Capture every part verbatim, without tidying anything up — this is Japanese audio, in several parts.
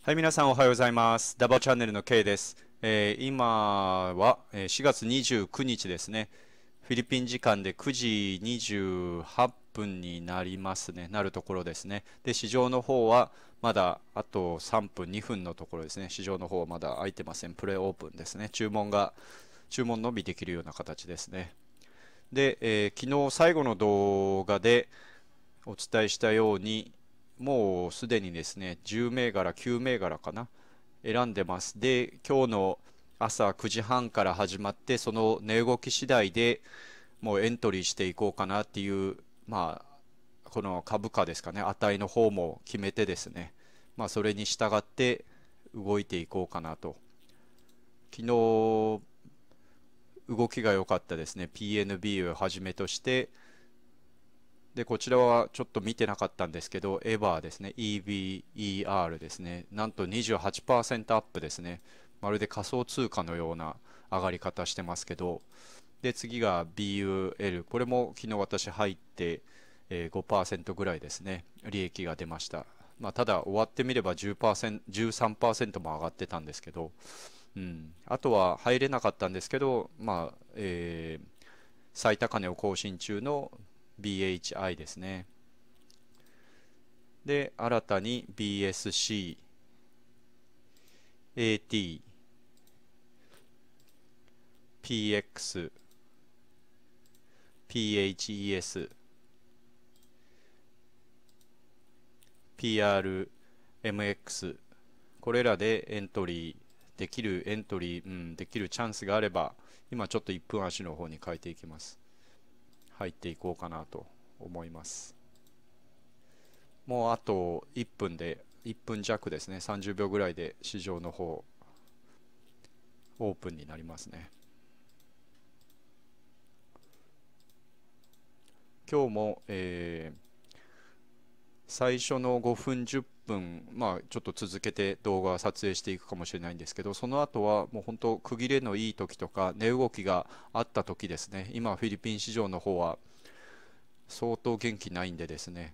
はい、皆さんおはようございます。ダバオチャンネルの K です。えー今はえーしがつにじゅうくにちですね。フィリピン時間でくじにじゅうはっぷんになりますね。なるところですね。で、市場の方はまだあとさんぷん、にふんのところですね。市場の方はまだ開いてません。プレオープンですね。注文が、注文のみできるような形ですね。で、えー昨日最後の動画でお伝えしたように、もうすでにですね、じゅう銘柄、きゅう銘柄かな、選んでます。で、今日の朝くじはんから始まって、その値動き次第でもうエントリーしていこうかなっていう、まあ、この株価ですかね、値の方も決めてですね、まあ、それに従って動いていこうかなと。昨日、動きが良かったですね。ピーエヌビー をはじめとして、で、こちらはちょっと見てなかったんですけど、エバーですね。イービーイーアール ですね。なんとにじゅうはちパーセントアップですね。まるで仮想通貨のような上がり方してますけど。で、次が ビーユーエル。これも昨日私入って、えー、ごパーセントぐらいですね。利益が出ました。まあ、ただ終わってみればじゅっパーセント、じゅうさんパーセントも上がってたんですけど、うん。あとは入れなかったんですけど、まあ、えー最高値を更新中の ビーエイチアイ ですね。で、新たに ビーエスシー、エーティー、ピーエックス、ピーエイチイーエス、ピーアールエムエックス、これらでエントリーできるエントリー、うん、できるチャンスがあれば、今ちょっといっぷん足の方に変えていきます。入っていこうかなと思います。もうあといっぷんで、いっぷん弱ですね。さんじゅうびょうぐらいで市場の方オープンになりますね。今日も、えー最初のごふんじゅっぷん、まあちょっと続けて動画を撮影していくかもしれないんですけど、その後はもう本当区切れのいい時とか値動きがあった時ですね。今フィリピン市場の方は相当元気ないんでですね、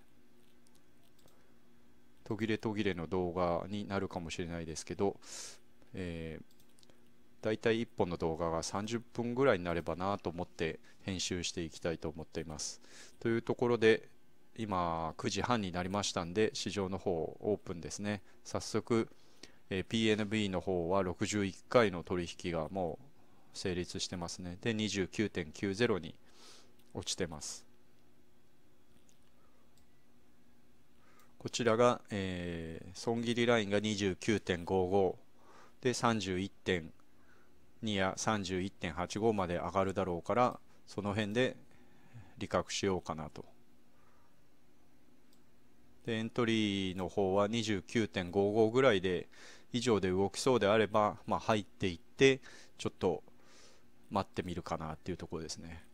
途切れ途切れの動画になるかもしれないですけど、えーだいたいいっぽんの動画がさんじゅっぷんぐらいになればなと思って編集していきたいと思っています。というところで、今くじはんになりましたんで、市場の方オープンですね。早速、えー ピーエヌビー の方はろくじゅういっかいの取引がもう成立してますね。で、にじゅうきゅうてんきゅうゼロに落ちてます。こちらが、えー損切りラインが にじゅうきゅうてんごご で さんじゅういってんに や さんじゅういってんはちご まで上がるだろうから、その辺で利確しようかなと。で、エントリーの方は にじゅうきゅうてんごご ぐらいで以上で動きそうであれば、まあ、入っていってちょっと待ってみるかなっていうところですね。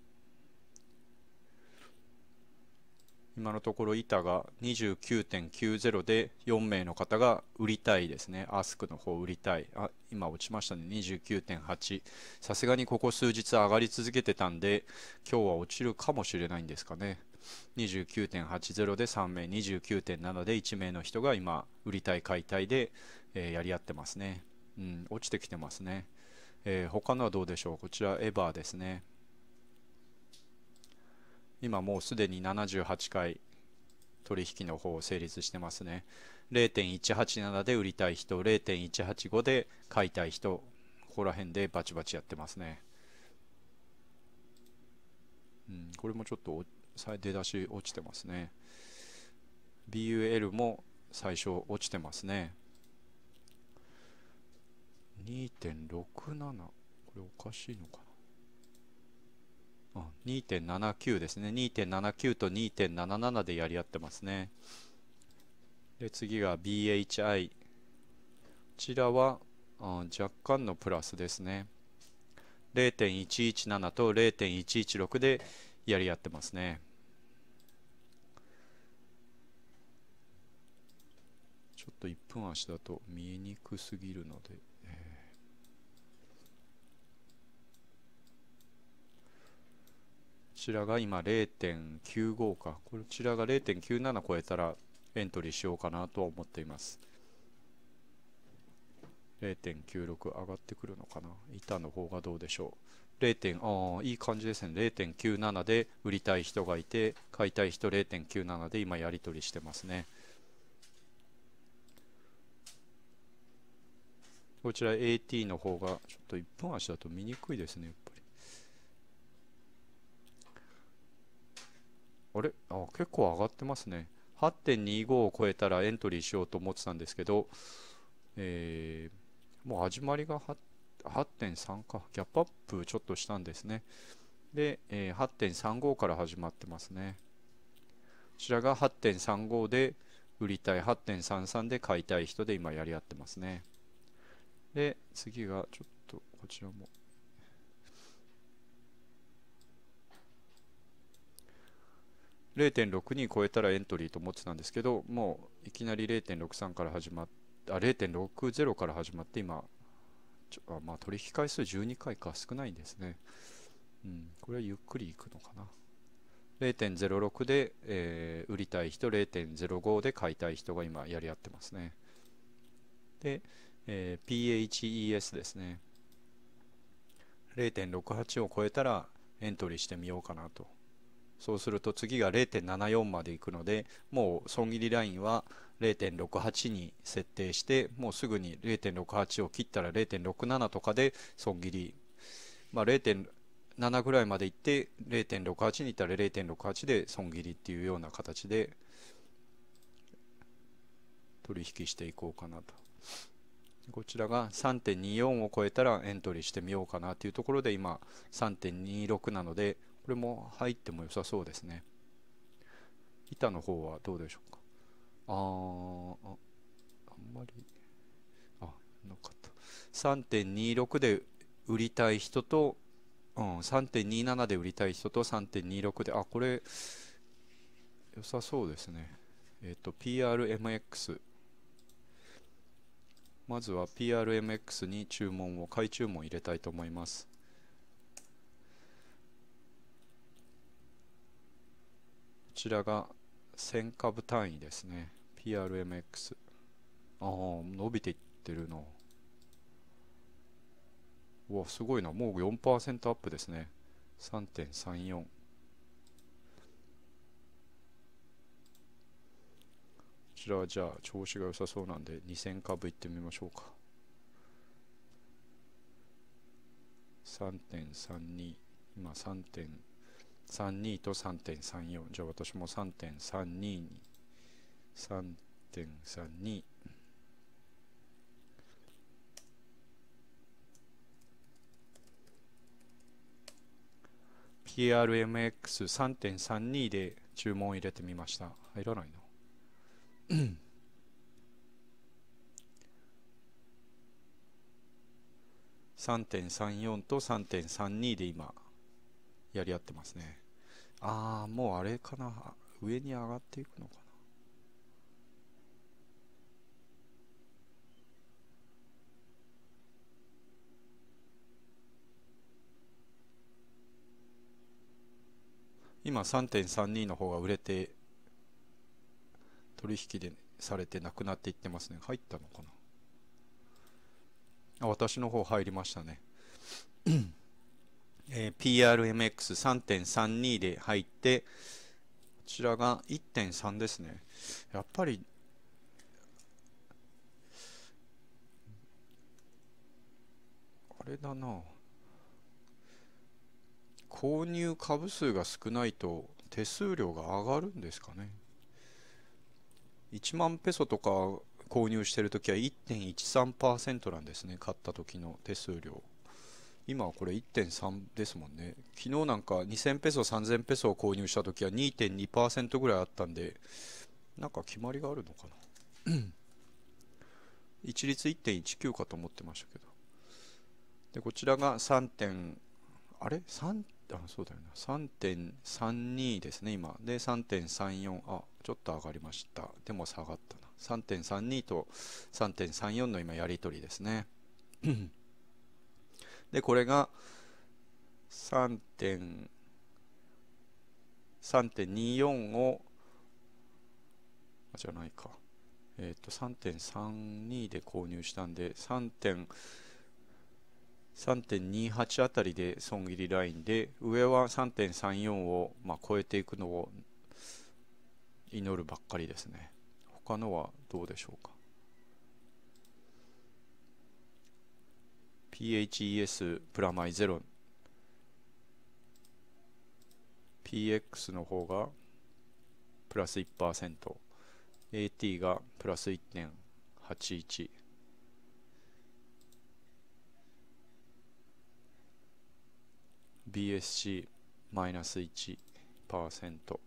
今のところ板が にじゅうきゅうてんきゅうゼロ でよん名の方が売りたいですね。アスクの方売りたい。あ、今落ちましたね。にじゅうきゅうてんはち。さすがにここ数日上がり続けてたんで、今日は落ちるかもしれないんですかね。にじゅうきゅうてんはちゼロ でさん名、にじゅうきゅうてんなな でいち名の人が今売りたい買いたいで、えーやり合ってますね。うん、落ちてきてますね。えー他のはどうでしょう。こちらエバーですね。今もうすでにななじゅうはちかい取引の方成立してますね。れいてんいちはちなな で売りたい人、れいてんいちはちご で買いたい人、ここら辺でバチバチやってますね。うん、これもちょっと出だし落ちてますね。ビーユーエル も最初落ちてますね。にてんろくなな、これおかしいのかな。あ、にてんななきゅう ですね。にてんななきゅう と にてんなななな でやり合ってますね。で、次が ビーエイチアイ。こちらはあ若干のプラスですね。れいてんいちいちなな と れいてんいちいちろく でやり合ってますね。ちょっといっぷん足だと見えにくすぎるので、えこちらが今 れいてんきゅうご か。こちらが れいてんきゅうなな 超えたらエントリーしようかなとは思っています。 れいてんきゅうろく 上がってくるのかな。板の方がどうでしょう。れい. ああ、いい感じですね。れいてんきゅうなな で売りたい人がいて、買いたい人 れいてんきゅうなな で今やり取りしてますね。こちら エーティー の方がちょっといっぷん足だと見にくいですね、やっぱり。あれあ、結構上がってますね。はってんにじゅうご を超えたらエントリーしようと思ってたんですけど、えーもう始まりが はってんさん か。ギャップアップちょっとしたんですね。で、えー、はってんさんご から始まってますね。こちらが はってんさんご で売りたい、はってんさんさん で買いたい人で今やり合ってますね。で、次がちょっとこちらも。れいてんろくに 超えたらエントリーと思ってたんですけど、もういきなり れいてんろくさん から始まって、あ、れいてんろくゼロ から始まって今、ちょあまあ取引回数じゅうにかいか少ないんですね。うん、これはゆっくりいくのかな。れいてんゼロろく で、えー売りたい人、れいてんゼロご で買いたい人が今やり合ってますね。で、えー ピーエイチイーエス ですね。れいてんろくはち を超えたらエントリーしてみようかなと。そうすると次が れいてんななよん までいくので、もう損切りラインは れいてんろくはち に設定して、もうすぐに れいてんろくはち を切ったら れいてんろくなな とかで損切り、まあ、れいてんなな ぐらいまでいって れいてんろくはち にいったら れいてんろくはち で損切りっていうような形で取引していこうかなと。こちらが さんてんにじゅうよん を超えたらエントリーしてみようかなというところで今 さんてんにじゅうろく なので、これも入っても良さそうですね。板の方はどうでしょうか。あーあ、あんまり、あ、なかった。さんてんにじゅうろく で売りたい人と、うん、さんてんにじゅうなな で売りたい人と さんてんにじゅうろく で、あ、これ良さそうですね。えっと、ピーアールエムエックス。まずは ピーアールエムエックス に注文を、買い注文入れたいと思います。こちらがせん株単位ですね。ピーアールエムエックス。ああ、伸びていってるの。うわ、すごいな。もう よんパーセント アップですね。さんてんさんよん。こちらはじゃあ調子が良さそうなんでにせん株いってみましょうか。さんてんさんに。今 さんてんさんに と さんてんさんよん。じゃあ私も さんてんさんに に さんてんさんに。ピーアールエムエックスさんてんさんに で注文を入れてみました。入らないな。さんてんさんよん と さんてんさんに で今やり合ってますね。ああ、もうあれかな。上に上がっていくのかな。今 さんてんさんに の方が売れて取引でされてなくなっていってますね。入ったのかな。あ、私の方入りましたね。えー、ピーアールエムエックスさんてんさんに で入って、こちらが いってんさん ですね。やっぱりあれだな。購入株数が少ないと手数料が上がるんですかね。いちまんペソとか購入してるときは いってんいちさんパーセント なんですね。買った時の手数料。今はこれ いってんさん ですもんね。昨日なんかにせんペソ、さんぜんペソを購入した時は にてんにパーセント ぐらいあったんで、なんか決まりがあるのかな。一律 いってんいちきゅう かと思ってましたけど。で、こちらがさん点、あれ ?さん、あ、そうだよな。さんてんさんに ですね、今。で、さんてんさんよん、あ、ちょっと上がりました。でも下がったな。さんてんさんに と さんてんさんよん の今やり取りですね。で、これがさんてんさんてんにじゅうよんを、あじゃないか。 えっと、さんてんさんに で購入したんで、さんてんさんてんにはちあたりで損切りラインで、上は さんてんさんよん を、まあ、超えていくのを祈るばっかりですね。他のはどうでしょうか。ピーエイチイーエス プラマイゼロ、 ピーエックス の方がプラス いちパーセント、 エーティー がプラス いってんはちいち、 ビーエスシー マイナス いちパーセント、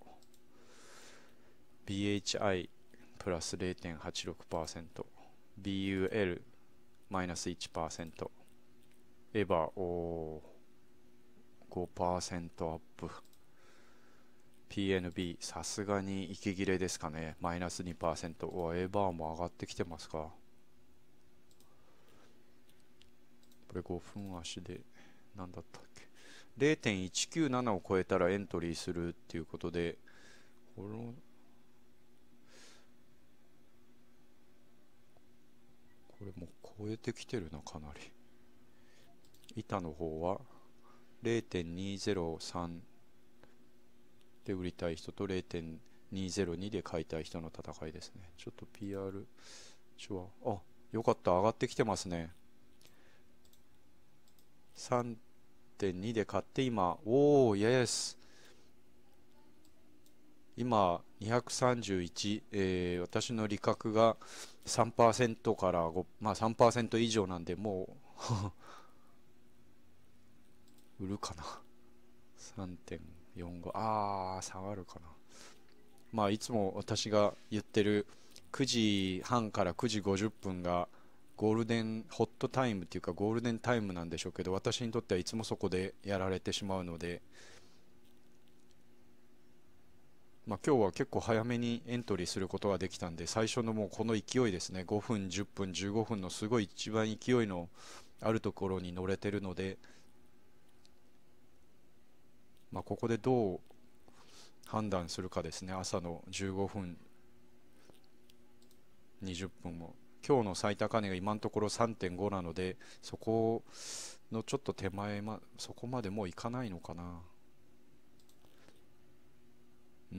ビーエイチアイ プラス ゼロてんはちろくパーセント、 ビーユーエル マイナス いちパーセント、 エヴァおー ごパーセント アップ、 ピーエヌビー さすがに息切れですかね、マイナス にパーセント。 おエヴァも上がってきてますか。これごふん足で何だったっけ、 ゼロてんいちきゅうなな を超えたらエントリーするっていうことで、このこれも超えてきてるな、かなり。板の方は ゼロてんにゼロさん で売りたい人と ゼロてんにゼロに で買いたい人の戦いですね。ちょっと ピーアール 値は、あ、よかった、上がってきてますね。さんてんに で買って今、おお、イエス。今、にひゃくさんじゅういち、えー私の利確がさんパーセントからご、まあさんパーセント以上なんで、もう売るかな。さんてんよんご、あー、下がるかな。まあ、いつも私が言ってるくじはんからくじごじゅっぷんがゴールデンホットタイムっていうかゴールデンタイムなんでしょうけど、私にとってはいつもそこでやられてしまうので、まあ、今日は結構早めにエントリーすることができたんで、最初のもうこの勢いですね、ごふんじゅっぷんじゅうごふんのすごい一番勢いのあるところに乗れてるので、まあ、ここでどう判断するかですね。朝のじゅうごふんにじゅっぷんも、今日の最高値が今のところ さんてんご なので、そこのちょっと手前、ま、そこまでもういかないのかな。うん、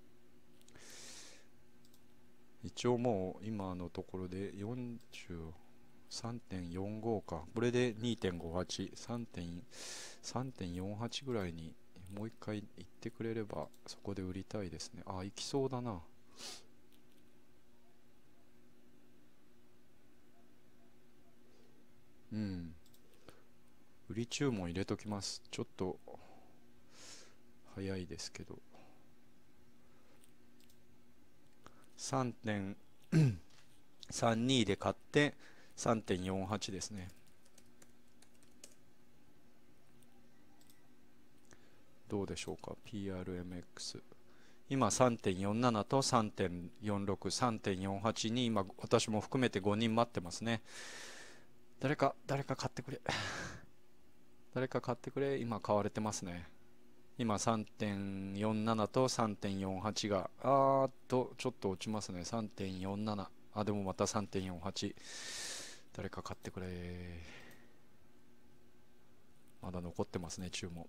一応もう今のところでよんじゅうさんてんよんご か、これで にてんごはち、さんてんよんはちぐらいにもう一回行ってくれればそこで売りたいですね。あ、行きそうだな。うん、売り注文入れときます。ちょっと早いですけど、さんてんさんに で買って さんてんよんはち ですね。どうでしょうか。 ピーアールエムエックス 今 さんてんよんなな と さんてんよんろく、さんてんよんはち に今私も含めてごにん待ってますね。誰か誰か買ってくれ、誰か買ってくれ。今買われてますね。今 さんてんよんなな と さんてんよんはち があーっとちょっと落ちますね。 さんてんよんなな、 あ、でもまた さんてんよんはち、 誰か買ってくれ。まだ残ってますね、注文。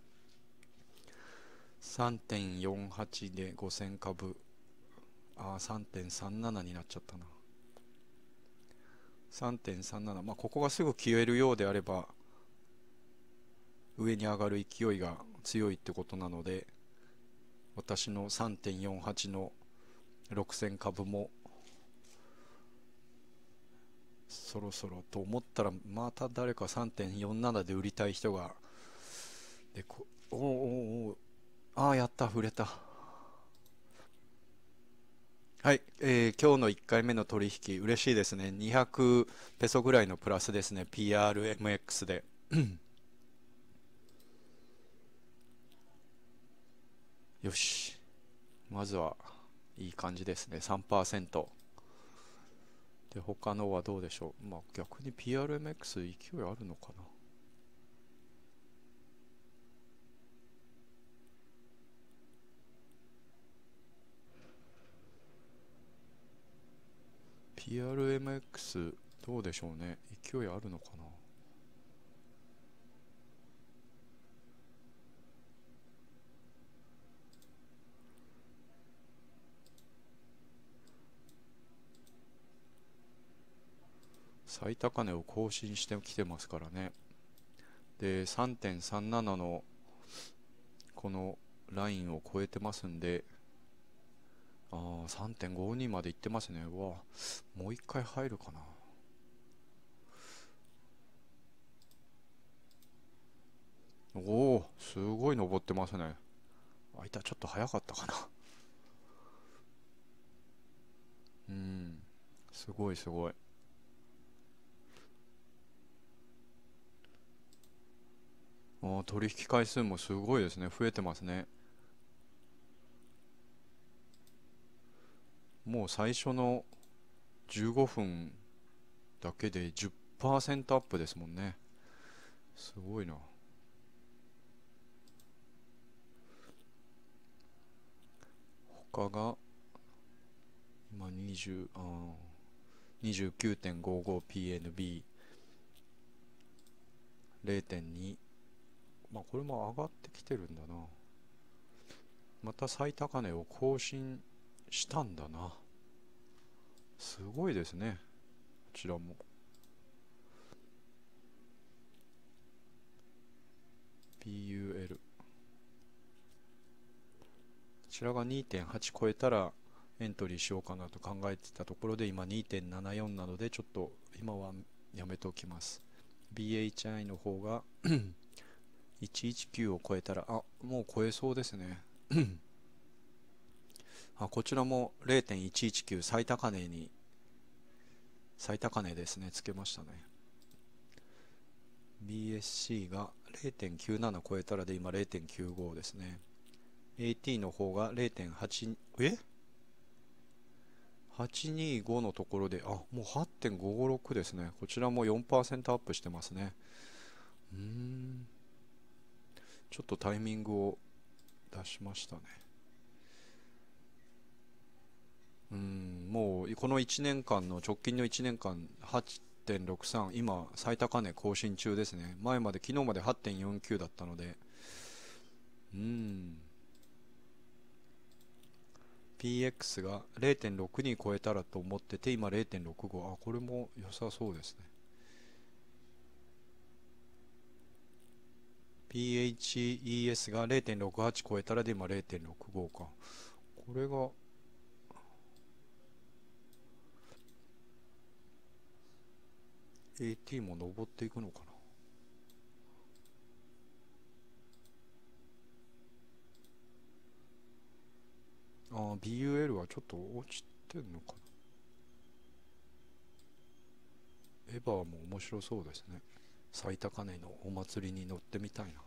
さんてんよんはち でごせんかぶ、あー さんてんさんなな になっちゃったな。さんてんさんなな、まあここがすぐ消えるようであれば上に上がる勢いが強いってことなので、私の さんてんよんはち のろくせんかぶもそろそろと思ったら、また誰か さんてんよんなな で売りたい人が、でこおーおーおー、ああやった、売れた。はい、えー今日のいっかいめの取引嬉しいですね。にひゃくペソぐらいのプラスですね、 ピーアールエムエックス で。よし、まずはいい感じですね、さんパーセントで。他のはどうでしょう。まあ逆に ピーアールエムエックス 勢いあるのかな。 ピーアールエムエックス どうでしょうね。勢いあるのかな。最高値を更新してきてますからね。で さんてんさんなな のこのラインを超えてますんで、ああ さんてんごに までいってますね。うわ、もう一回入るかな。おお、すごい登ってますね。あいた、ちょっと早かったかな。うん、すごいすごい。あ、取引回数もすごいですね。増えてますね。もう最初のじゅうごふんだけでじゅっパーセントアップですもんね。すごいな。他が今にじゅう、あ にじゅうきゅうてんごごピーエヌビー、れいてんに。まあこれも上がってきてるんだな。また最高値を更新したんだな。すごいですね。こちらも。ピーユーエル。こちらが にてんはち 超えたらエントリーしようかなと考えてたところで、今 にてんななよん なのでちょっと今はやめておきます。 ビーエイチアイ の方がいちいちきゅうを超えたら、あ、もう超えそうですね。あ、こちらも れいてんいちいちきゅう 最高値に最高値ですね、つけましたね。 ビーエスシー が れいてんきゅうなな 超えたらで今 れいてんきゅうご ですね。 エーティー の方が れいてんはち、 えはちにーごのところで、あ、もう はちてんごごろく ですね。こちらも よんパーセント アップしてますね。うーん、ちょっとタイミングを出しましたね。うん、もうこのいちねんかんの直近のいちねんかん はちてんろくさん、今最高値更新中ですね。前まで昨日まで はちてんよんきゅう だったので、うん、ピーエックス が れいてんろくに 超えたらと思ってて今 れいてんろくご。 あ、これも良さそうですね。 ピーエイチイーエス が れいてんろくはち 超えたらで今 れいてんろくご か。これが エーティー も上っていくのかな。あー ビーユーエル はちょっと落ちてんのかな。エヴァも面白そうですね。最高値のお祭りに乗ってみたいな。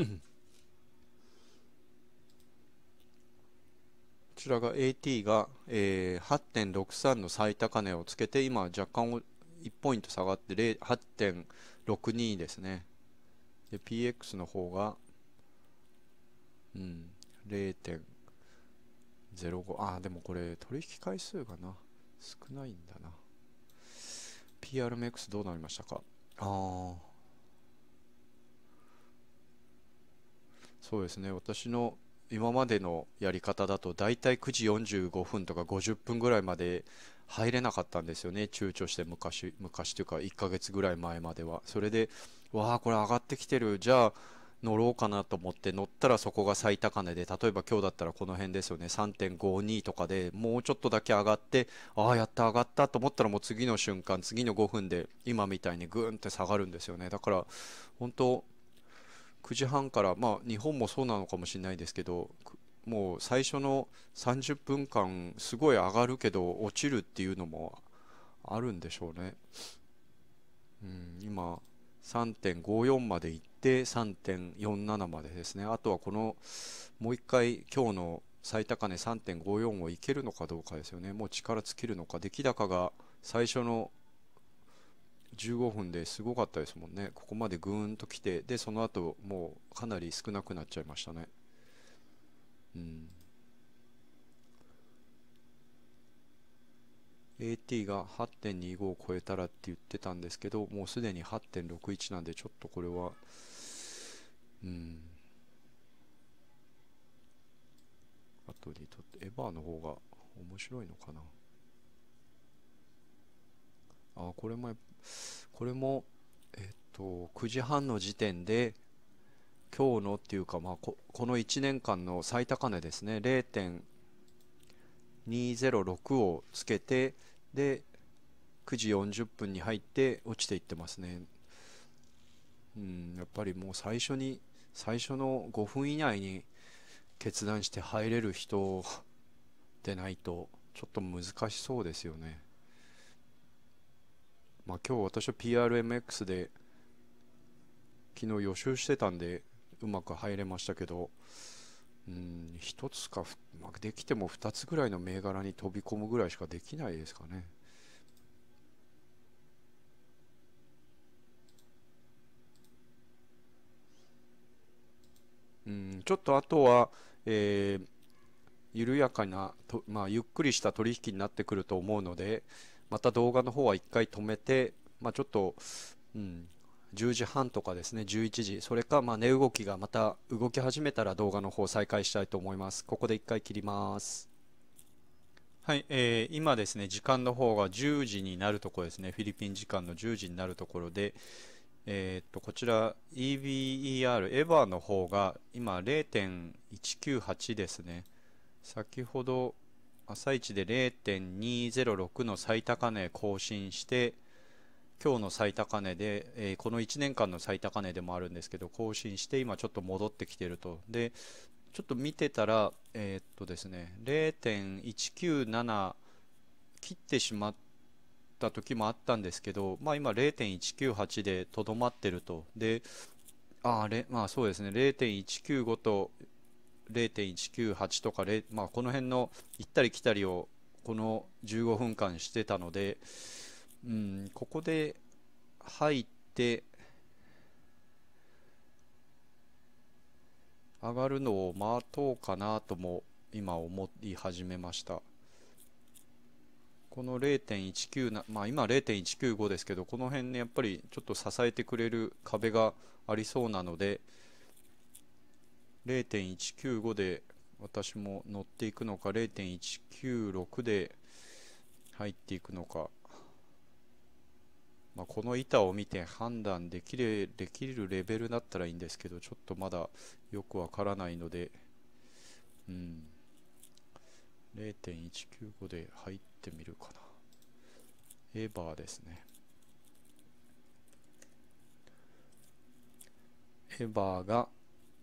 こちらが エーティー が、えー、はちてんろくさん の最高値をつけて今若干いちポイント下がってはちてんろくに ですね。で ピーエックス の方が、うん、れいてんぜろご。 あーでもこれ取引回数がな少ないんだな。 ピーアールエムエックス どうなりましたか。ああ、そうですね。私の今までのやり方だとだいたいくじよんじゅうごふんとかごじゅっぷんぐらいまで入れなかったんですよね。躊躇して昔昔というかいっかげつぐらい前までは。それで、わあこれ上がってきてる、じゃあ乗ろうかなと思って乗ったらそこが最高値で、例えば今日だったらこの辺ですよね、さんてんごにとかでもうちょっとだけ上がって、ああやった上がったと思ったらもう次の瞬間次のごふんで今みたいにグーンって下がるんですよね。だから本当くじはんから、まあ日本もそうなのかもしれないですけど、もう最初のさんじゅっぷんかんすごい上がるけど落ちるっていうのもあるんでしょうね。うん、今さんてんごよんまで行ってさんてんよんななまでですね。あとはこのもう一回今日の最高値さんてんごよんをいけるのかどうかですよね。もう力尽きるのか。出来高が最初のじゅうごふんですごかったですもんね。ここまでぐーんと来て、でその後もうかなり少なくなっちゃいましたね。うん、 エーティー が はってんにご を超えたらって言ってたんですけど、もうすでに はってんろくいち なんで、ちょっとこれは、うん、後にとってエバーの方が面白いのかな。あ、これも、これも、えっと、くじはんの時点で、今日のっていうか、まあ、こ、このいちねんかんの最高値ですね、れいてんにーぜろろくをつけて、で、くじよんじゅっぷんに入って落ちていってますね。うん、やっぱりもう最初に、最初のごふん以内に決断して入れる人でないと、ちょっと難しそうですよね。まあ今日私は ピーアールエムエックス で昨日予習してたんでうまく入れましたけど、うん、ひとつか、まあ、できてもふたつぐらいの銘柄に飛び込むぐらいしかできないですかね。うん、ちょっとあとは、えー緩やかなと、まあ、ゆっくりした取引になってくると思うので、また動画の方は一回止めて、まあ、ちょっと、うん、じゅうじはんとかですね、じゅういちじ、それかまあ値動きがまた動き始めたら動画の方再開したいと思います。ここで一回切ります。はい、えー今ですね、時間の方がじゅうじになるところですね、フィリピン時間のじゅうじになるところで、えーっと、こちら イービーイーアール、エバーの方が今れいてんいちきゅうはちですね。先ほど朝一でれいてんにーぜろろくの最高値更新して、今日の最高値で、えーこのいちねんかんの最高値でもあるんですけど、更新して今ちょっと戻ってきてると。で、ちょっと見てたら、えーっとですね、れいてんいちきゅうなな切ってしまった時もあったんですけど、まあ今れいてんいちきゅうはちでとどまってると。で、ああれ、まあそうですね、れいてんいちきゅうごとれいてんいちきゅうはちとか、まあ、この辺の行ったり来たりをこのじゅうごふんかんしてたので、うん、ここで入って上がるのを待とうかなとも今思い始めました。このれいてんいちきゅうな、まあ今れいてんいちきゅうごですけど、この辺ね、やっぱりちょっと支えてくれる壁がありそうなので、れいてんいちきゅうごで私も乗っていくのか、れいてんいちきゅうろくで入っていくのか、まあ、この板を見て判断できる、できるレベルだったらいいんですけど、ちょっとまだよくわからないので、うん、れいてんいちきゅうごで入ってみるかな。エバーですね。エバーが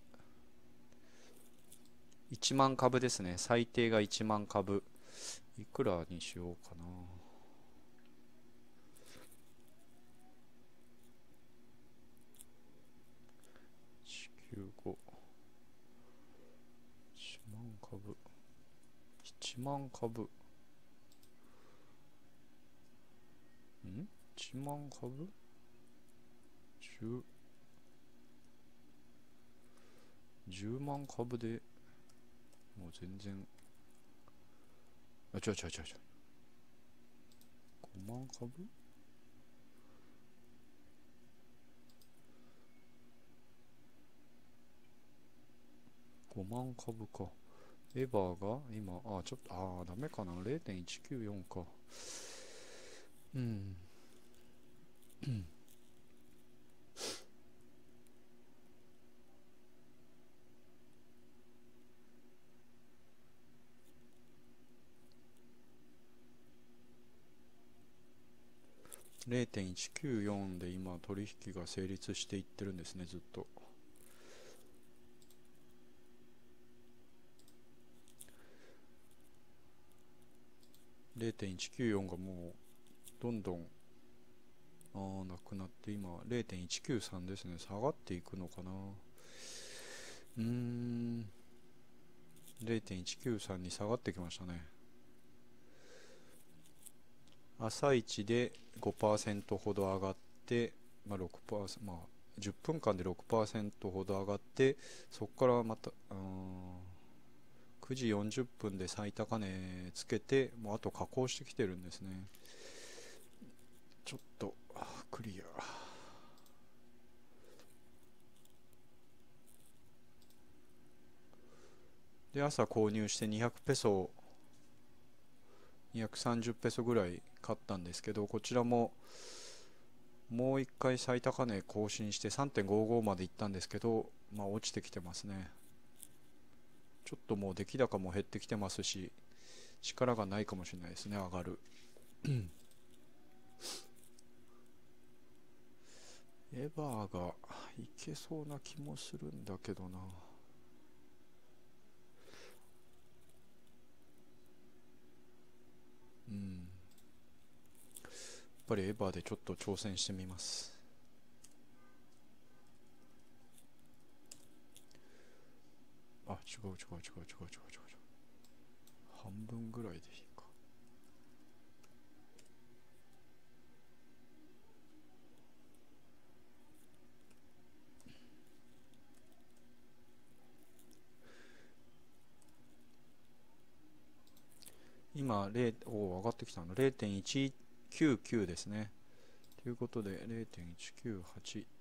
いちまん株ですね。最低がいちまん株。いくらにしようかな。いちきゅうご。いちまん株。いちまん株。ん ?いち 万株 ?じゅう、じゅうまん株でもう全然、あ、違う違う違う違う。ごまん株 ご 万株か。エバーが今、あ、ちょっと、ああ、ダメかな。れいてんいちきゅうよんか。うん。れいてんいちきゅうよんで今取引が成立していってるんですね、ずっと。れいてんいちきゅうよんがもうどんどん、ああ、なくなって今れいてんいちきゅうさんですね。下がっていくのかな。うーん。れいてんいちきゅうさんに下がってきましたね。朝一でごパーセントほど上がって、まあ、ろくパーセント、まあ、じゅっぷんかんでろくパーセントほど上がって、そこからまた、 くじよんじゅっぷんで最高値つけて、もうあと下降してきてるんですね。ちょっとクリア。で、朝購入してにひゃくペソ、にひゃくさんじゅうペソぐらい買ったんですけど、こちらももう一回最高値更新して さんてんごご までいったんですけど、まあ落ちてきてますね。ちょっともう出来高も減ってきてますし、力がないかもしれないですね、上がる。エバーがいけそうな気もするんだけどな。うん。やっぱりエバーでちょっと挑戦してみます。あ、違う違う違う違う違う違う違う。半分ぐらいでいいか。今、0、お上がってきたの れいてんいちきゅうきゅう ですね。ということで れいてんいちきゅうはち、こ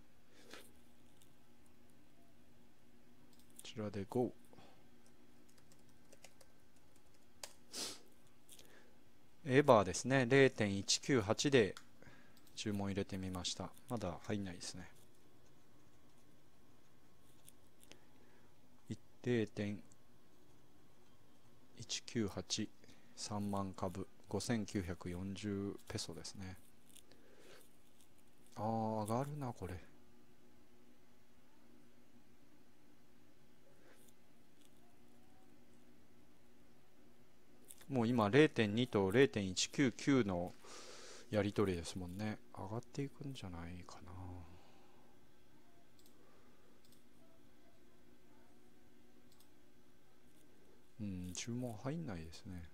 ちらでご。エバーですね。れいてんいちきゅうはちで注文入れてみました。まだ入んないですね。れいてんいちきゅうはち、さんまん株、ごせんきゅうひゃくよんじゅうペソですね。あー、上がるな、これ。もう今 れいてんに と れいてんいちきゅうきゅう のやり取りですもんね。上がっていくんじゃないかな。うん、注文入んないですね。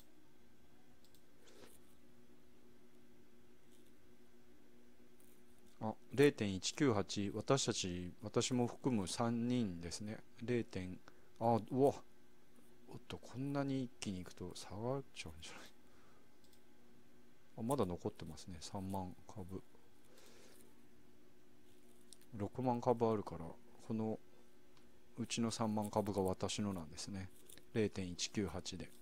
あ、れいてんいちきゅうはち、私たち、私も含むさんにんですね。れい. あ、うわ、おっと、こんなに一気にいくと下がっちゃうんじゃない。あ、まだ残ってますね。さんまん株。ろくまん株あるから、このうちのさんまん株が私のなんですね。れいてんいちきゅうはちで。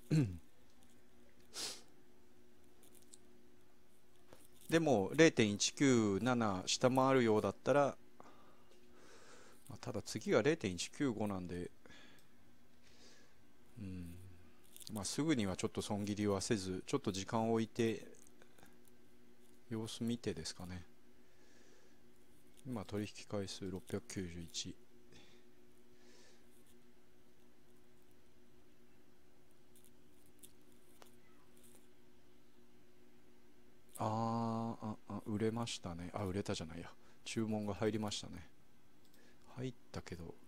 でも れいてんいちきゅうなな 下回るようだったら、まあ、ただ次が れいてんいちきゅうご なんで、うん、まあすぐにはちょっと損切りはせず、ちょっと時間を置いて様子見てですかね。今取引回数ろっぴゃくきゅうじゅういち。あーああ、売れましたね。あ、売れたじゃないや。注文が入りましたね。入ったけど、こ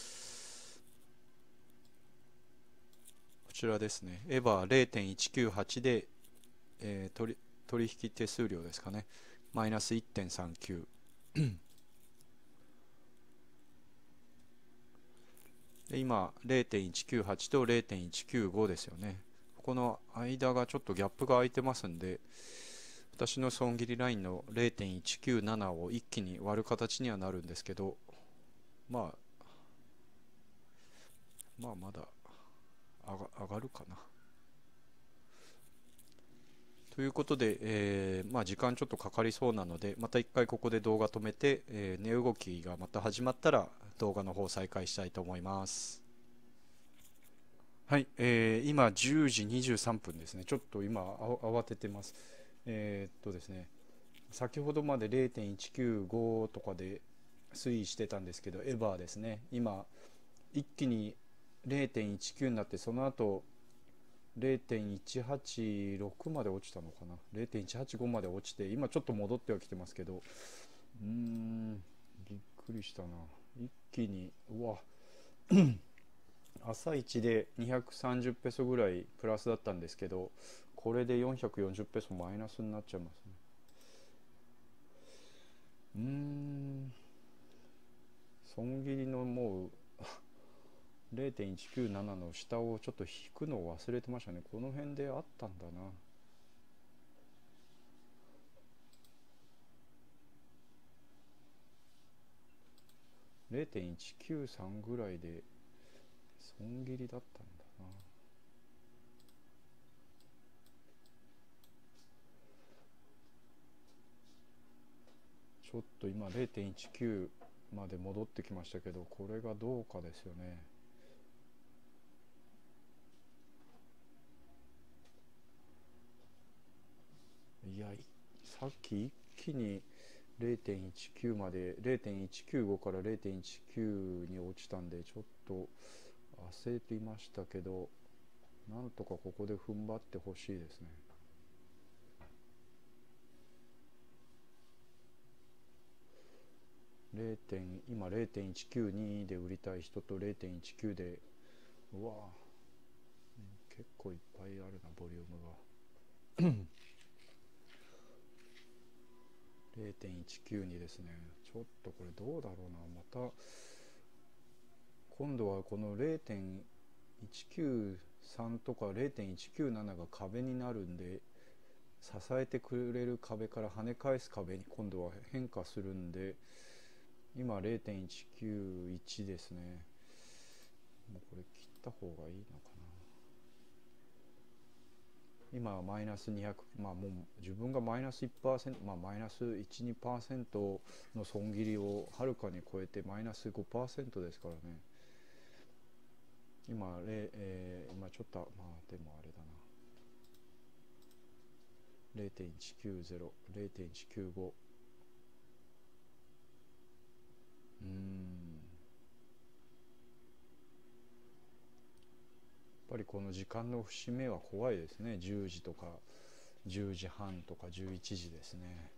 ちらですね。エバー れいてんいちきゅうはちで、えー取取引手数料ですかね。マイナス いってんさんきゅう。で今 れいてんいちきゅうはち と れいてんいちきゅうご ですよね。ここの間がちょっとギャップが空いてますんで、私の損切りラインの れいてんいちきゅうなな を一気に割る形にはなるんですけど、まあまあまだ上が、上がるかな。ということで、えーまあ、時間ちょっとかかりそうなので、また一回ここで動画止めて、えー値動きがまた始まったら動画の方再開したいと思います。はい、えー今じゅうじにじゅうさんぷんですね。ちょっと今あ慌ててます。えーっとですね、先ほどまで れいてんいちきゅうご とかで推移してたんですけど、エバーですね。今一気に れいてんいちきゅう になって、その後 れいてんいちはちろく まで落ちたのかな。れいてんいちはちご まで落ちて、今ちょっと戻ってはきてますけど、うーん、びっくりしたな。一気に、うわ、朝一でにひゃくさんじゅうペソぐらいプラスだったんですけど、これでよんひゃくよんじゅうペソマイナスになっちゃいますね。うーん、損切りのもうれいてんいちきゅうなな の下をちょっと引くのを忘れてましたね。この辺であったんだな。れいてんいちきゅうさん ぐらいで損切りだったんだな。ちょっと今 れいてんいちきゅう まで戻ってきましたけど、これがどうかですよね。いや、さっき一気に れいてんいちきゅう まで れいてんいちきゅうご から れいてんいちきゅう に落ちたんで、ちょっと焦っていましたけど、なんとかここで踏ん張ってほしいですね。れい点今 れいてんいちきゅうに で売りたい人と れいてんいちきゅう で、うわ結構いっぱいあるな、ボリュームがれいてんいちきゅうに ですね。ちょっとこれどうだろうな。また今度はこの れいてんいちきゅうさん とか れいてんいちきゅうなな が壁になるんで、支えてくれる壁から跳ね返す壁に今度は変化するんで、今 れいてんいちきゅういち ですね。もうこれ切った方がいいのかな。今はマイナスにひゃく、まあもう自分がマイナス いちパーセント、まあマイナスいち、にパーセント の損切りをはるかに超えてマイナス ごパーセント ですからね。今、えー、今ちょっと、まあでもあれだな。れいてんいちきゅうゼロ、れいてんいちきゅうご。うーん。やっぱりこの時間の節目は怖いですね。じゅうじとかじゅうじはんとかじゅういちじですね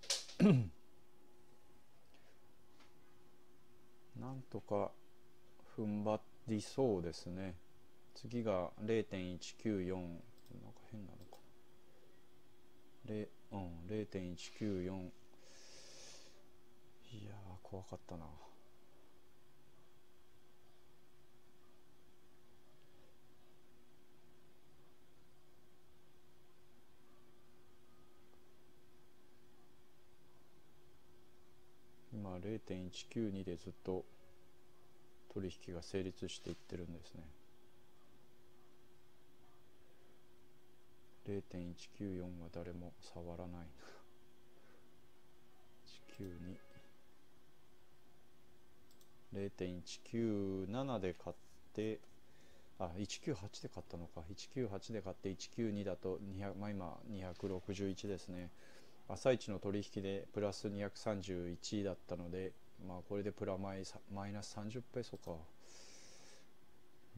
なんとか踏ん張りそうですね。次が れいてんいちきゅうよん、なんか変なのかな。うん、れいてんいちきゅうよん。いやー怖かったな。今 れいてんいちきゅうに でずっと取引が成立していってるんですね。れいてんいちきゅうよん は誰も触らないいちきゅうに れいてんいちきゅうなな で買って、あいちきゅうはちで買ったのか。いちきゅうはちで買っていちきゅうにだとにひゃく、まあ、今にひゃくろくじゅういちですね。朝一の取引でプラスにひゃくさんじゅういちだったので、まあこれでプラマイマイナスさんじゅうペソか。うん、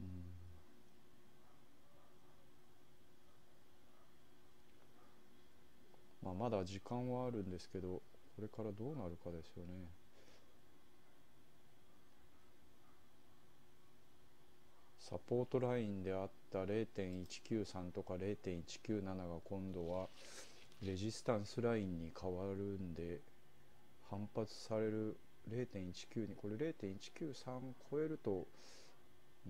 まあまだ時間はあるんですけど、これからどうなるかですよね。サポートラインであった れいてんいちきゅうさん とか れいてんいちきゅうなな が今度はレジスタンスラインに変わるんで、反発される れいてんいちきゅう に、これ れいてんいちきゅうさん 超えると、うん、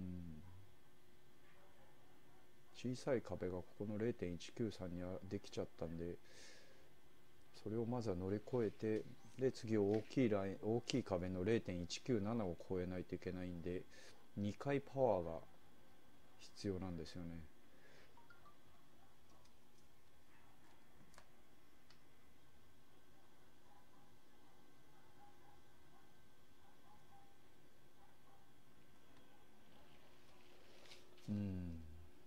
小さい壁がここの れいてんいちきゅうさん にできちゃったんで、それをまずは乗り越えて、で次大きいライン大きい壁の れいてんいちきゅうなな を超えないといけないんで、にかいパワーが必要なんですよね。うん、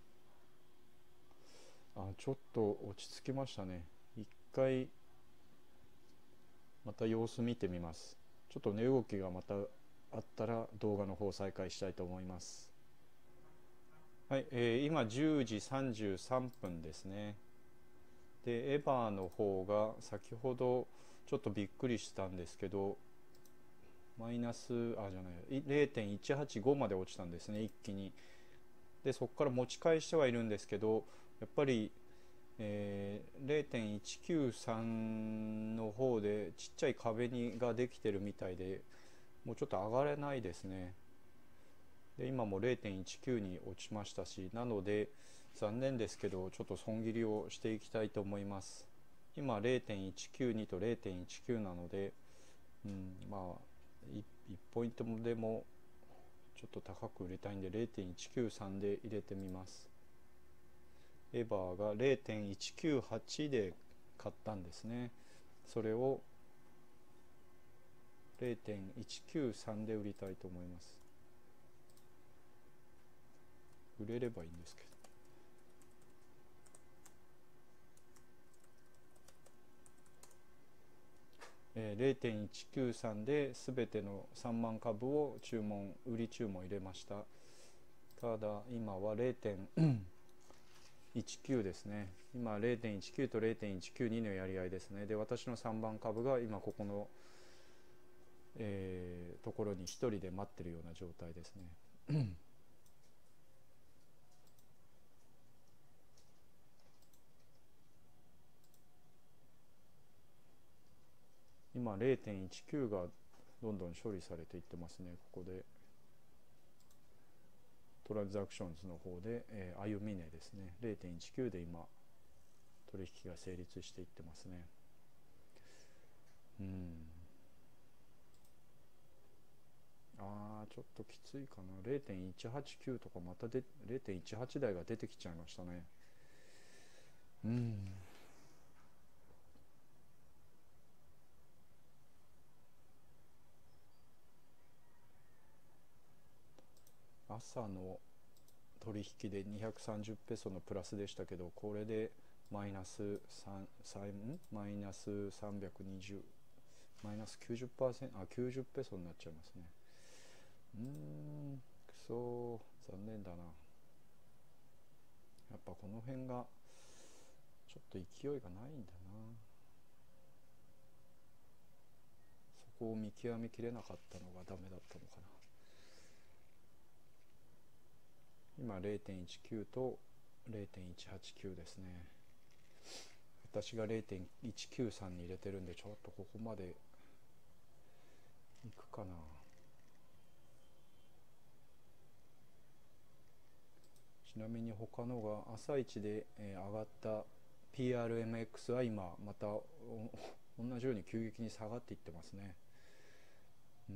あちょっと落ち着きましたね。一回また様子見てみます。ちょっと値動きがまたあったら動画の方再開したいと思います。はい、えー、今じゅうじさんじゅうさんぷんですね。でエバーの方が先ほどちょっとびっくりしたんですけど、マイナスあじゃない れいてんいちはちご まで落ちたんですね、一気に。でそこから持ち返してはいるんですけど、やっぱり、えー、れいてんいちきゅうさん の方でちっちゃい壁にができてるみたいで、もうちょっと上がれないですね。 で今も れいてんいちきゅう に落ちましたし、なので残念ですけどちょっと損切りをしていきたいと思います。今 れいてんいちきゅうに と れいてんいちきゅう なので、うん、まあ いち, ポイントでもちょっと高く売りたいんで れいてんいちきゅうさん で入れてみます。エバーが れいてんいちきゅうはち で買ったんですね。それを れいてんいちきゅうさん で売りたいと思います。売れればいいんですけど。えー、れいてんいちきゅうさん で全てのさんまん株を注文、売り注文入れました。ただ今は れいてんいちきゅう ですね。今 れいてんいちきゅう と れいてんいちきゅうに のやり合いですね。で私のさんばん株が今ここの、えー、ところにひとりで待ってるような状態ですね。今 れいてんいちきゅう がどんどん処理されていってますね。ここでトランザクションズの方で、えー、歩み値ですね れいてんいちきゅう で今取引が成立していってますね。うん、あーちょっときついかな。 れいてんいちはちきゅう とかまたで れいてんいちはち 台が出てきちゃいましたね。うん朝の取引でにひゃくさんじゅうペソのプラスでしたけど、これでマイナスさんマイナスさんびゃくにじゅうマイナス きゅうじゅっパーセント あきゅうじゅうペソになっちゃいますね。うーんくそ残念だな。やっぱこの辺がちょっと勢いがないんだな。そこを見極めきれなかったのがダメだったのかな。今 れいてんいちきゅう と れいてんいちはちきゅう ですね。私が れいてんいちきゅうさん に入れてるんで、ちょっとここまでいくかな。ちなみに他のが朝一で上がった ピーアールエムエックス は今また同じように急激に下がっていってますね。うん、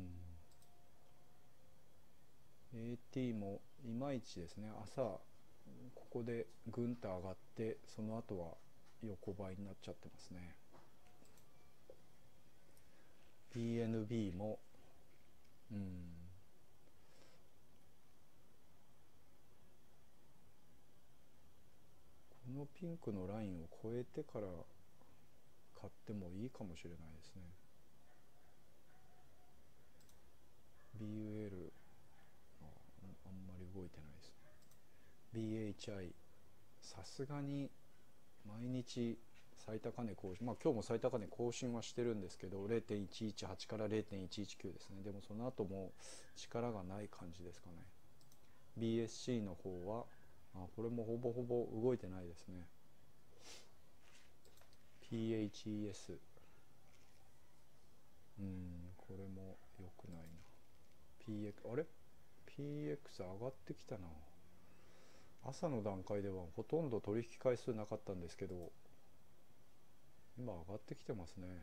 エーティー もいまいちですね。朝ここでぐんと上がってその後は横ばいになっちゃってますね。 ピーエヌビー もうんこのピンクのラインを越えてから買ってもいいかもしれないですね。 ビーユーエル あ, あんまり動いてないですね。 ビーエイチアイ さすがに毎日最高値更新、まあ今日も最高値更新はしてるんですけど れいてんいちいちはち から れいてんいちいちきゅう ですね。でもその後も力がない感じですかね。 ビーエスシー の方はあこれもほぼほぼ動いてないですね。 ピーエイチイーエス うんこれも良くないな。 ピーエックス あれ ピーエックス 上がってきたな。朝の段階ではほとんど取引回数なかったんですけど今上がってきてますね。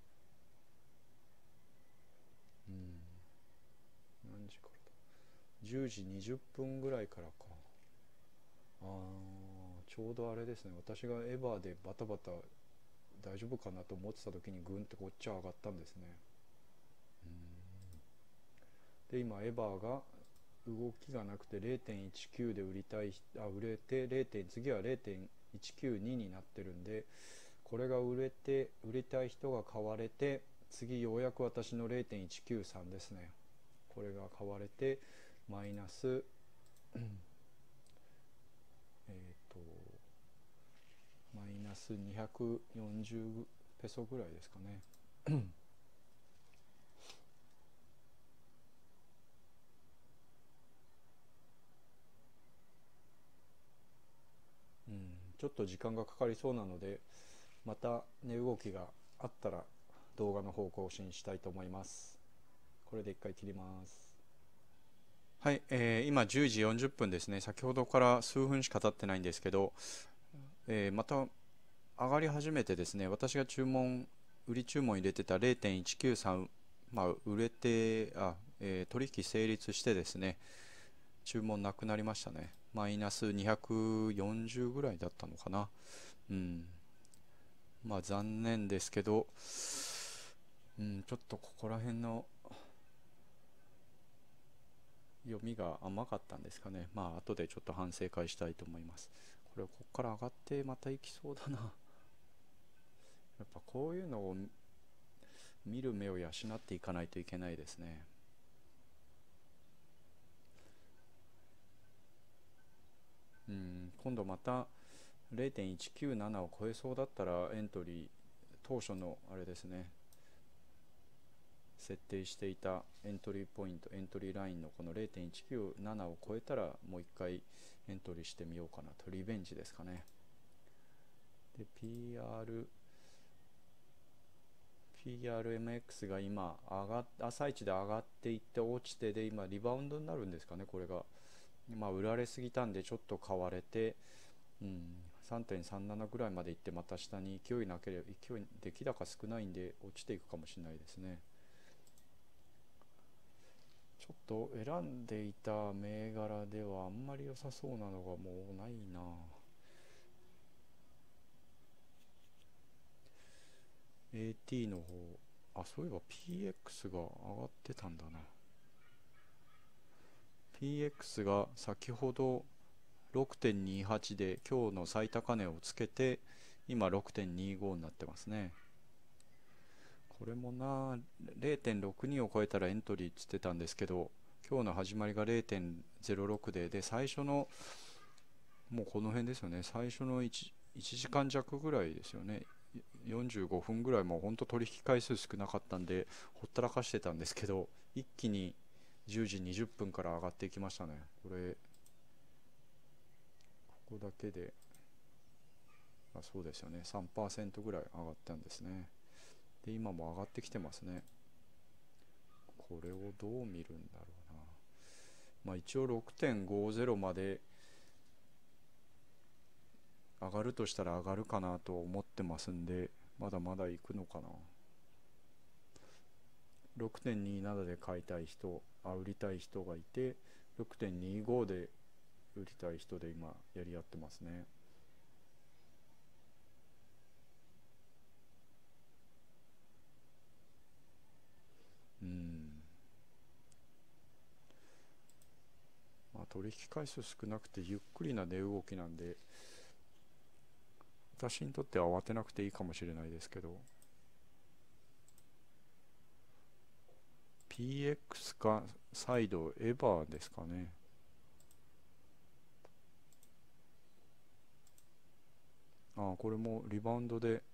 うん何時からだ、じゅうじにじゅっぷんぐらいからか。あーちょうどあれですね。私がエバーでバタバタ大丈夫かなと思ってた時にグンってこっちは上がったんですね。で今エバーが動きがなくて れいてんいちきゅう で売りたいあ売れてれいてん次は れいてんいちきゅうに になってるんで、これが売れて売りたい人が買われて次ようやく私の れいてんいちきゅうさん ですね。これが買われてマイナスえっとマイナスにひゃくよんじゅうペソぐらいですかね。うん、ちょっと時間がかかりそうなのでまた値動きがあったら動画の方更新したいと思います。これで一回切ります。 はい、えー今じゅうじよんじゅっぷんですね。先ほどから数分しか経ってないんですけど、えーまた上がり始めてですね、私が注文、売り注文入れてたれいてんいちきゅうさん、まあ、売れて、あ、えー取引成立してですね、注文なくなりましたね。マイナスにひゃくよんじゅうぐらいだったのかな。うん。まあ残念ですけど、うん、ちょっとここら辺の読みが甘かったんですかね。まあ後でちょっと反省会したいと思います。これここから上がってまたいきそうだな。やっぱこういうのを見る目を養っていかないといけないですね。うん、今度またれいてんいちきゅうななを超えそうだったらエントリー、当初のあれですね、設定していたエントリーポイント、エントリーラインのこのれいてんいちきゅうななを超えたらもう一回エントリーしてみようかなと、リベンジですかね。で、ピーアール、ピーアールエムエックス が今上がっ、朝一で上がっていって落ちて、で今リバウンドになるんですかね、これが。まあ売られすぎたんでちょっと買われて、うん、さんてんさんななぐらいまでいってまた下に勢いなければ、勢い出来高少ないんで落ちていくかもしれないですね。ちょっと選んでいた銘柄ではあんまり良さそうなのがもうないな。 エーティー の方、あ、そういえば ピーエックス が上がってたんだな。 ピーエックス が先ほどろくてんにはちで今日の最高値をつけて今 ろくてんにご になってますね。これもな、れいてんろくに を超えたらエントリーっつってたんですけど、今日の始まりが れいてんぜろろく で、で、最初の、もうこの辺ですよね、最初の 1, いちじかん弱ぐらいですよね。よんじゅうごふんぐらいもうほんと取引回数少なかったんで、ほったらかしてたんですけど、一気にじゅうじにじゅっぷんから上がっていきましたね。これ、ここだけで、あ、そうですよね、さんパーセントぐらい上がったんですね。で、今も上がってきてますね。これをどう見るんだろうな。まあ一応 ろくてんごじゅう まで上がるとしたら上がるかなと思ってますんで、まだまだ行くのかな。ろくてんにじゅうなな で買いたい人、あ、売りたい人がいて、ろくてんにじゅうご で売りたい人で今やり合ってますね。うん。まあ取引回数少なくてゆっくりな値動きなんで、私にとっては慌てなくていいかもしれないですけど、ピーエックス か再度エバーですかね。ああ、これもリバウンドで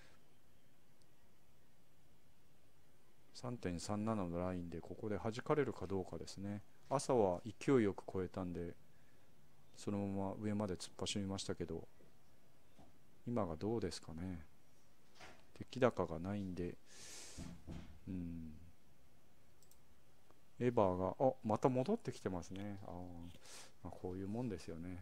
さんてんさんなな のラインでここで弾かれるかどうかですね。朝は勢いよく超えたんでそのまま上まで突っ走りましたけど、今がどうですかね。出来高がないんで、うん、エバーが、あ、また戻ってきてますね。あ、まあこういうもんですよね。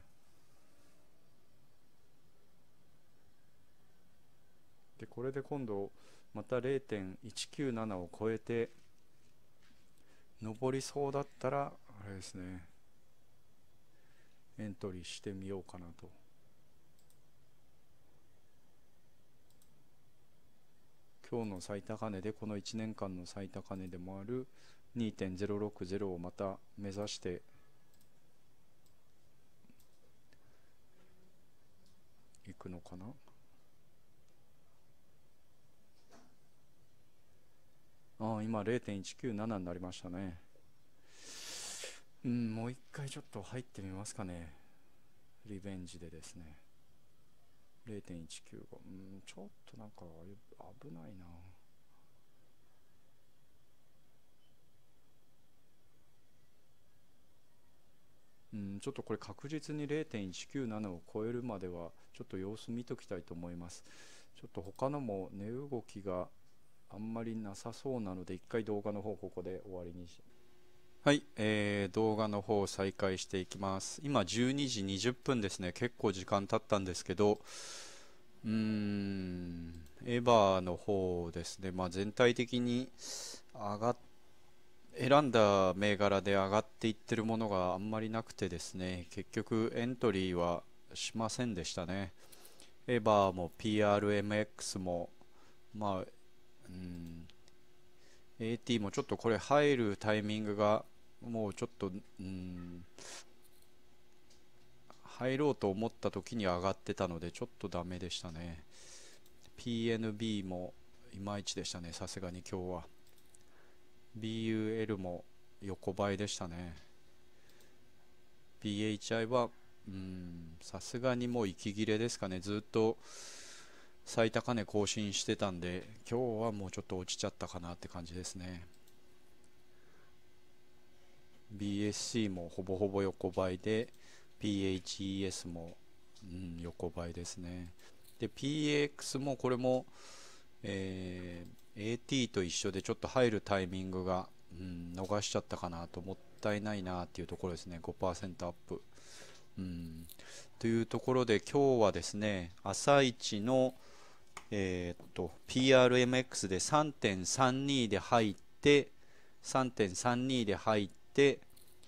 で、これで今度また れいてんいちきゅうなな を超えて上りそうだったらあれですね、エントリーしてみようかなと。今日の最高値で、このいちねんかんの最高値でもある にてんぜろろくぜろ をまた目指していくのかな。ああ、今 れいてんいちきゅうなな になりましたね。うん、もう一回ちょっと入ってみますかね。リベンジでですね。れいてんいちきゅうご。うん、ちょっとなんか危ないな。うん、ちょっとこれ確実に れいてんいちきゅうなな を超えるまではちょっと様子見ときたいと思います。ちょっと他のも値動きがあんまりなさそうなので、一回動画の方ここで終わりにしはい、えー動画の方を再開していきます。今じゅうにじにじゅっぷんですね。結構時間経ったんですけど、うーん、エバーの方ですね。まあ全体的に上がっ、選んだ銘柄で上がっていってるものがあんまりなくてですね、結局エントリーはしませんでしたね。エバーも ピーアールエムエックス も、まあ、うん、エーティー もちょっとこれ入るタイミングがもうちょっと、うん、入ろうと思った時に上がってたのでちょっとダメでしたね。 ピーエヌビー もいまいちでしたね、さすがに今日は。 ビーユーエル も横ばいでしたね。 ビーエイチアイ はうんさすがにもう息切れですかね。ずっと最高値更新してたんで今日はもうちょっと落ちちゃったかなって感じですね。 ビーエスシー もほぼほぼ横ばいで ピーエイチイーエス も、うん、横ばいですね。で ピーエックス もこれも、えー エーティー と一緒でちょっと入るタイミングが、うん、逃しちゃったかなと、もったいないなっていうところですね。 ごパーセント アップ、うん、というところで今日はですね、朝一のえーっと ピーアールエムエックス で さんてんさんに で入って さんてんさんに で入って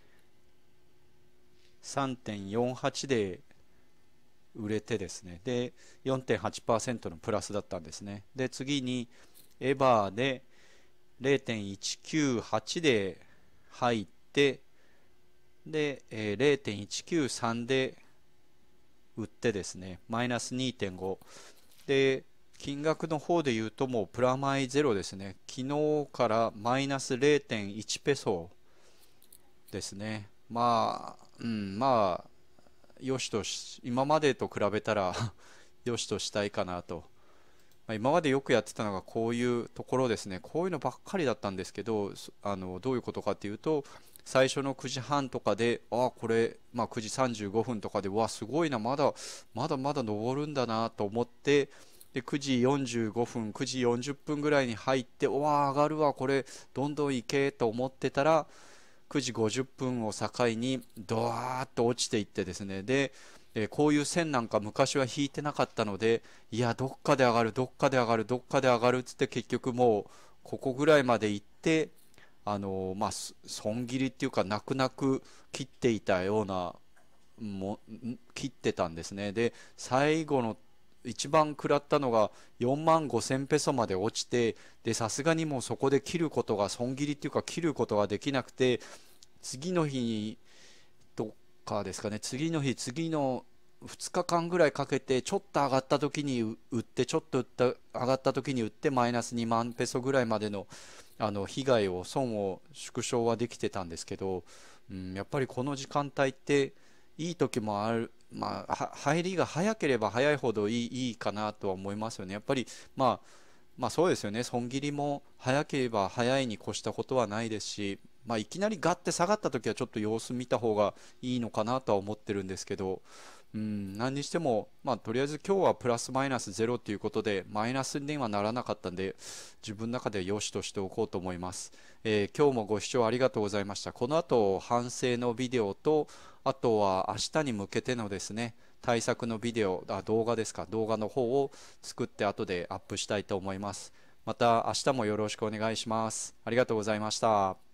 さんてんよんはち で売れてですね、で よんてんはちパーセント のプラスだったんですね。で次にエバーで ゼロてんいちきゅうはち で入ってで、えー、ゼロてんいちきゅうさん で売ってですね、マイナス にてんご で、金額の方で言うともうプラマイゼロですね。昨日からマイナス ゼロてんいち ペソですね。まあ、うん、まあ、よしとし、今までと比べたらよしとしたいかなと。まあ、今までよくやってたのがこういうところですね。こういうのばっかりだったんですけど、そあの、どういうことかっていうと、最初のくじはんとかで、ああ、これ、まあくじさんじゅうごふんとかで、うわ、すごいな、まだ、まだまだ登るんだなと思って、で、くじよんじゅうごふん、くじよんじゅっぷんぐらいに入って、うわ、上がるわ、これ、どんどん行けと思ってたら、くじごじゅっぷんを境にドワーッと落ちていってですね、で、えーこういう線なんか昔は引いてなかったので、いや、どっかで上がる、どっかで上がる、どっかで上がるっつって結局もうここぐらいまで行って、あのーまあ、す損切りっていうか泣く泣く切っていたようなもん切ってたんですね。で最後の一番食らったのがよんまんごせんペソまで落ちて、でさすがにもうそこで切ることが損切りっていうか切ることができなくて、次の日とかですかね、次の日次のふつかかんぐらいかけてちょっと上がった時に売って、ちょっと売った上がった時に売ってマイナスにまんペソぐらいまでのあの被害を損を縮小はできてたんですけど、うん、やっぱりこの時間帯っていい時もある、まあ、は入りが早ければ早いほどいい、いいかなとは思いますよね。やっぱり、まあ、まあそうですよね。損切りも早ければ早いに越したことはないですし、まあ、いきなりガッて下がった時はちょっと様子見た方がいいのかなとは思ってるんですけど、うん、何にしても、まあ、とりあえず今日はプラスマイナスゼロということで、マイナスにはならなかったんで、自分の中で良しとしておこうと思います。えー今日もご視聴ありがとうございました。この後、反省のビデオと、あとは明日に向けてのですね、対策のビデオ、あ、動画ですか、動画の方を作って後でアップしたいと思います。また明日もよろしくお願いします。ありがとうございました。